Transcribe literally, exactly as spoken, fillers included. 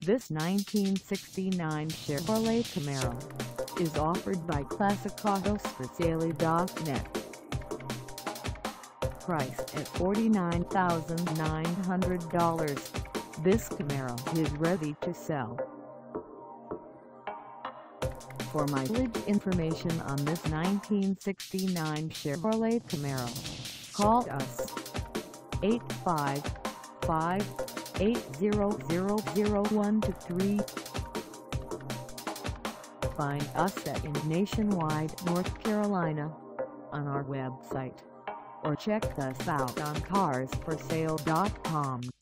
This nineteen sixty-nine Chevrolet Camaro is offered by Classic Autos For Sale dot net. Priced at forty-nine thousand nine hundred dollars, this Camaro is ready to sell. For mileage information on this nineteen sixty-nine Chevrolet Camaro, call us eight five five, eight zero zero zero one two three. Find us at in Nationwide, North Carolina on our website, or check us out on Cars For Sale dot com.